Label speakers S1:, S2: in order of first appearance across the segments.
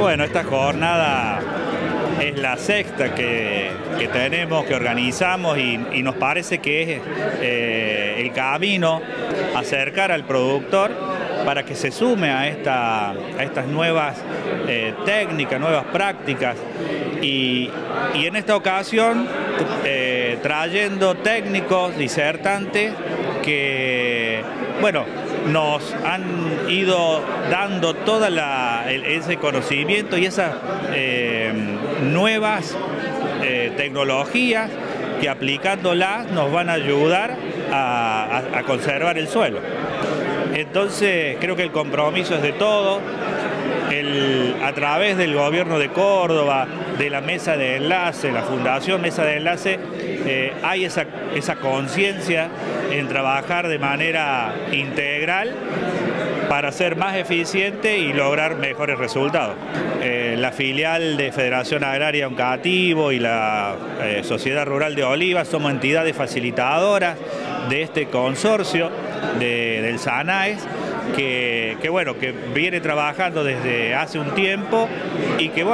S1: Bueno, esta jornada es la sexta que tenemos, que organizamos y nos parece que es el camino a acercar al productor para que se sume a estas nuevas técnicas, nuevas prácticas y en esta ocasión trayendo técnicos, disertantes que, bueno, nos han ido dando todo ese conocimiento y esas nuevas tecnologías que aplicándolas nos van a ayudar a conservar el suelo. Entonces creo que el compromiso es de todos. A través del gobierno de Córdoba, de la mesa de enlace, la Fundación Mesa de Enlace, hay esa conciencia en trabajar de manera integral para ser más eficiente y lograr mejores resultados. La filial de Federación Agraria Oncativo y la Sociedad Rural de Olivas somos entidades facilitadoras de este consorcio del SANAES, que viene trabajando desde hace un tiempo y que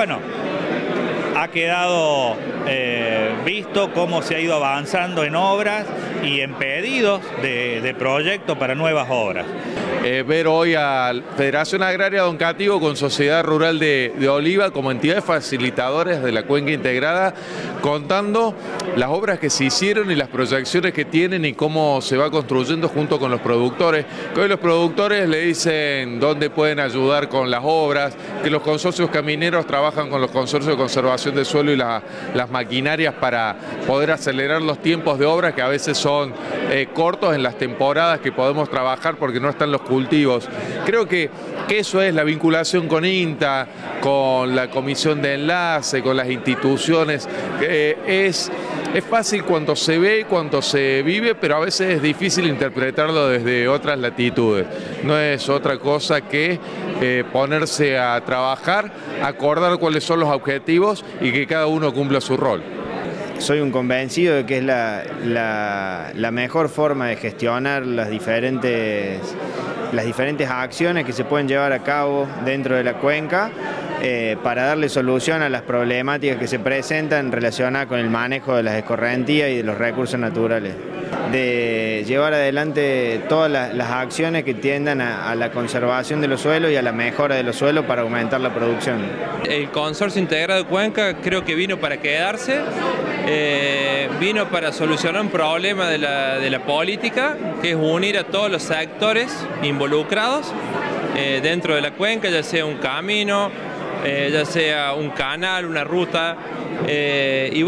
S1: ha quedado visto cómo se ha ido avanzando en obras y en pedidos de proyectos para nuevas obras.
S2: Ver hoy a Federación Agraria de Oncativo con Sociedad Rural de Oliva como entidades facilitadoras de la cuenca integrada, contando las obras que se hicieron y las proyecciones que tienen y cómo se va construyendo junto con los productores. Que hoy los productores le dicen dónde pueden ayudar con las obras, que los consorcios camineros trabajan con los consorcios de conservación del suelo y las maquinarias para poder acelerar los tiempos de obra, que a veces son cortos en las temporadas que podemos trabajar porque no están los cultivos. Creo que eso es la vinculación con INTA, con la comisión de enlace, con las instituciones. Es fácil cuando se ve, cuando se vive, pero a veces es difícil interpretarlo desde otras latitudes. No es otra cosa que ponerse a trabajar, acordar cuáles son los objetivos y que cada uno cumpla su rol.
S3: Soy un convencido de que es la mejor forma de gestionar las diferentes acciones que se pueden llevar a cabo dentro de la cuenca para darle solución a las problemáticas que se presentan relacionadas con el manejo de las escorrentías y de los recursos naturales. De llevar adelante todas las acciones que tiendan a la conservación de los suelos y a la mejora de los suelos para aumentar la producción.
S4: El Consorcio Integrado de Cuenca creo que vino para quedarse, vino para solucionar un problema de la política, que es unir a todos los sectores involucrados dentro de la cuenca, ya sea un camino, ya sea un canal, una ruta, y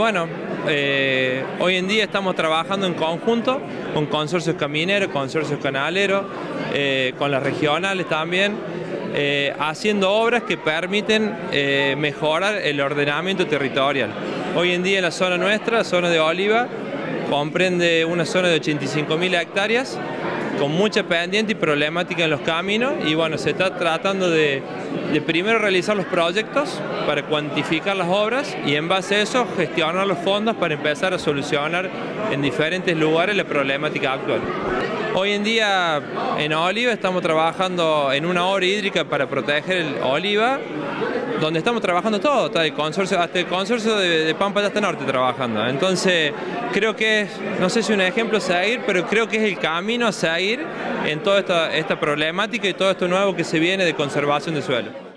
S4: hoy en día estamos trabajando en conjunto con consorcios camineros, consorcios canaleros, con las regionales también, haciendo obras que permiten mejorar el ordenamiento territorial. Hoy en día en la zona nuestra, la zona de Oliva, comprende una zona de 85.000 hectáreas, con mucha pendiente y problemática en los caminos, y se está tratando de primero realizar los proyectos para cuantificar las obras y en base a eso gestionar los fondos para empezar a solucionar en diferentes lugares la problemática actual. Hoy en día en Oliva estamos trabajando en una obra hídrica para proteger el oliva, donde estamos trabajando todo, hasta el consorcio de Pampa de hasta Norte trabajando. Entonces creo que es, no sé si un ejemplo a seguir, pero creo que es el camino a seguir en toda esta problemática y todo esto nuevo que se viene de conservación de suelo.